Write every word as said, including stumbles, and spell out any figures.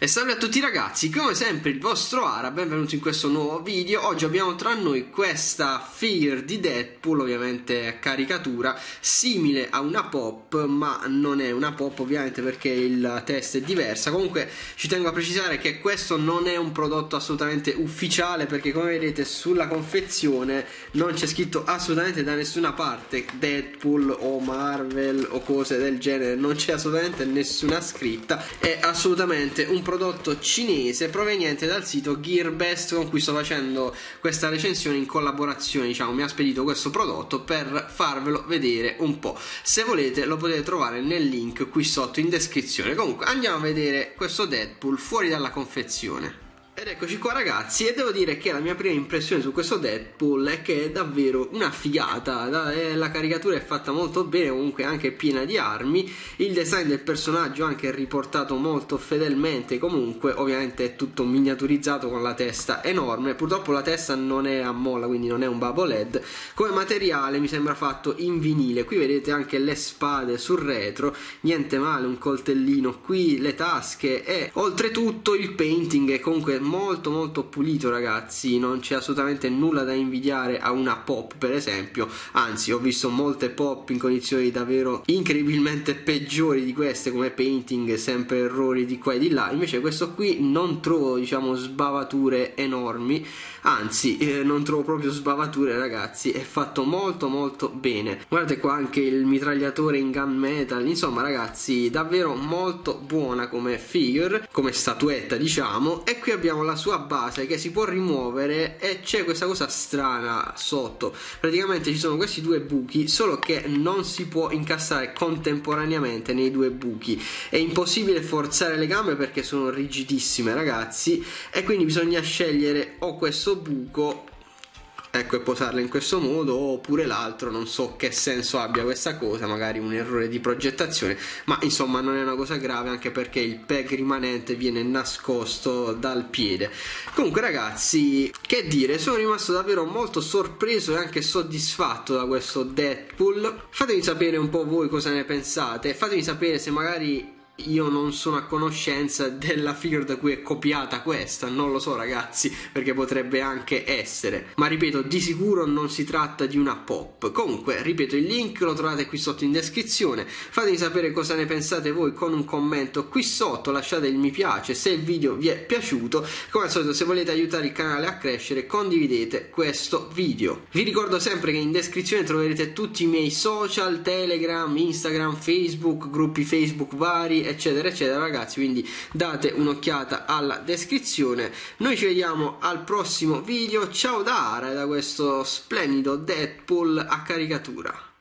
E salve a tutti ragazzi, come sempre il vostro Ara, benvenuti in questo nuovo video. Oggi abbiamo tra noi questa figure di Deadpool, ovviamente caricatura, simile a una pop, ma non è una pop ovviamente perché il test è diversa. Comunque ci tengo a precisare che questo non è un prodotto assolutamente ufficiale, perché come vedete sulla confezione non c'è scritto assolutamente da nessuna parte Deadpool o Marvel o cose del genere, non c'è assolutamente nessuna scritta, è assolutamente un prodotto prodotto cinese proveniente dal sito Gearbest, con cui sto facendo questa recensione in collaborazione. Diciamo, mi ha spedito questo prodotto per farvelo vedere un po'. Se volete lo potete trovare nel link qui sotto in descrizione. Comunque andiamo a vedere questo Deadpool fuori dalla confezione. Ed eccoci qua ragazzi, e devo dire che la mia prima impressione su questo Deadpool è che è davvero una figata. La caricatura è fatta molto bene, comunque anche piena di armi, il design del personaggio anche riportato molto fedelmente, comunque ovviamente è tutto miniaturizzato con la testa enorme. Purtroppo la testa non è a molla, quindi non è un bubble head. Come materiale mi sembra fatto in vinile, qui vedete anche le spade sul retro, niente male, un coltellino qui, le tasche, e oltretutto il painting è comunque molto molto pulito ragazzi, non c'è assolutamente nulla da invidiare a una pop per esempio, anzi ho visto molte pop in condizioni davvero incredibilmente peggiori di queste come painting, sempre errori di qua e di là. Invece questo qui non trovo, diciamo, sbavature enormi, anzi eh, non trovo proprio sbavature ragazzi, è fatto molto molto bene. Guardate qua anche il mitragliatore in gunmetal, insomma ragazzi davvero molto buona come figure, come statuetta diciamo. E qui abbiamo la sua base che si può rimuovere e c'è questa cosa strana sotto, praticamente ci sono questi due buchi, solo che non si può incastrare contemporaneamente nei due buchi, è impossibile forzare le gambe perché sono rigidissime ragazzi, e quindi bisogna scegliere o questo buco, ecco, e posarla in questo modo, oppure l'altro. Non so che senso abbia questa cosa, magari un errore di progettazione, ma insomma non è una cosa grave, anche perché il peg rimanente viene nascosto dal piede. Comunque ragazzi, che dire, sono rimasto davvero molto sorpreso e anche soddisfatto da questo Deadpool. Fatemi sapere un po' voi cosa ne pensate, fatemi sapere se magari io non sono a conoscenza della figure da cui è copiata questa, non lo so ragazzi, perché potrebbe anche essere, ma ripeto, di sicuro non si tratta di una pop. Comunque ripeto, il link lo trovate qui sotto in descrizione, fatemi sapere cosa ne pensate voi con un commento qui sotto, lasciate il mi piace se il video vi è piaciuto, come al solito se volete aiutare il canale a crescere condividete questo video. Vi ricordo sempre che in descrizione troverete tutti i miei social, Telegram, Instagram, Facebook, gruppi Facebook vari eccetera eccetera ragazzi, quindi date un'occhiata alla descrizione. Noi ci vediamo al prossimo video, ciao da Ara e da questo splendido Deadpool a caricatura.